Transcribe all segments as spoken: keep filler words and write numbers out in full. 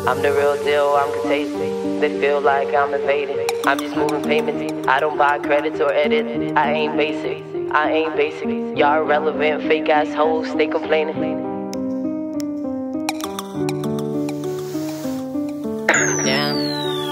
I'm the real deal, I'm contagious. They feel like I'm invading. I'm just moving payments. I don't buy credits or edit. I ain't basic, I ain't basic. Y'all irrelevant, fake ass hoes, stay complaining. Damn.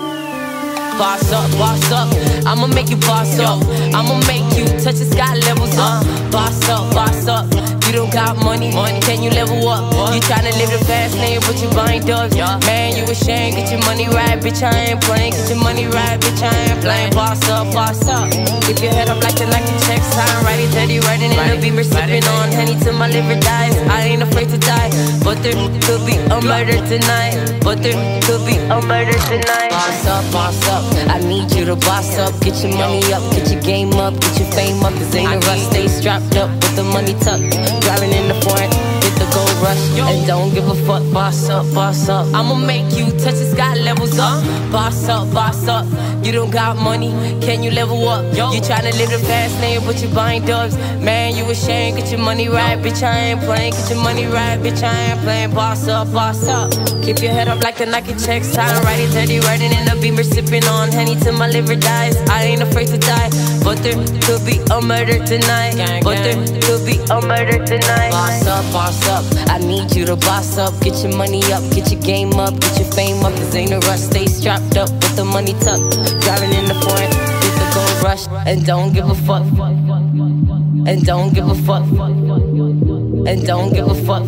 Boss up, boss up, I'ma make you boss up. I'ma make you touch the sky levels up. Boss up, boss up, you don't got money, can you level up? You tryna live the fast lane, but you buying dubs. Man, you ashamed, get your money right, bitch, I ain't playing. Get your money right, bitch, I ain't playing. Boss up, boss up, keep your head up like the like the checks time. Right, dirty, riding in the Beamer, sipping on honey till my liver dies. I ain't afraid to die, but there could be a murder tonight. But there could be a murder tonight. Boss up, boss up, I need you to boss up. Get your money up, get your game up, get your fame up. Cause ain't a rush, stay strapped up with the money tucked. Driving in the foreign, hit the gold rush. And don't give a fuck, boss up, boss up. I'ma make you touch the sky levels up. Boss up, boss up, you don't got money, can you level up? You tryna live the fast lane, but you buying dubs. Man, you ashamed, get your money right, bitch, I ain't playing. Get your money right, bitch, I ain't playing. Boss up, boss up, keep your head up like the Nike checks time. Righty, dirty, riding in the Beamer, sipping on honey till my liver dies. I ain't afraid to die, but there could be a murder tonight. But there could be a murder tonight. Boss up, boss up, I need you to boss up. Get your money up, get your game up, get your fame up. Cause ain't a rush, stay strapped up with the money tucked. Driving in the foreign, hit the gold rush. And don't give a fuck. And don't give a fuck. And don't give a fuck.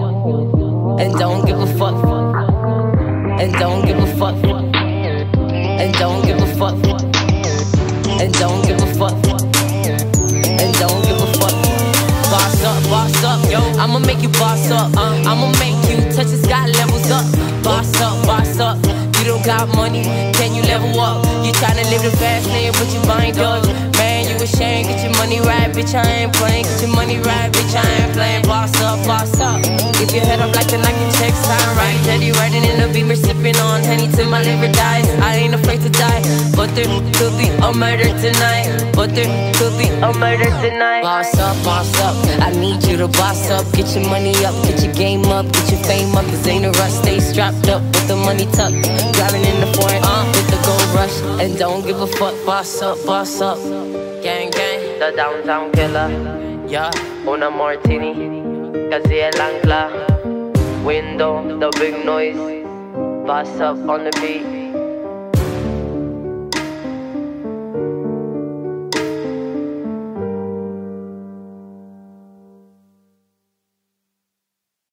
And don't give a fuck. And don't give a fuck. And don't give a fuck. And don't give a fuck. And don't give a fuck. Boss up, boss up, yo. I'ma make you boss up. Uh, I'ma make you touch the sky levels up. Boss up, boss up. You don't got money, can you level up? You tryna live the fast lane, but you buying dubs. Man, you ashamed, get your money right, bitch, I ain't playing. Get your money right, bitch, I ain't playing. Boss up, boss up, keep your head up like the Nike checks time. Right, dirty, riding in the Beamer, sipping on honey till my liver dies. I ain't afraid to die, but there could be a murder tonight. But there could be a murder tonight. Boss up, boss up, I need you to boss up. Get your money up, get your game up, get your fame up. Cause ain't a rush, stay strapped up with the money tucked. Driving in the foreign, uh, with the gold rush. And don't give a fuck, boss up, boss up. Gang, gang, the downtown killer. Yeah, una martini, casi el ancla. Window, the big noise. Boss up on the beat.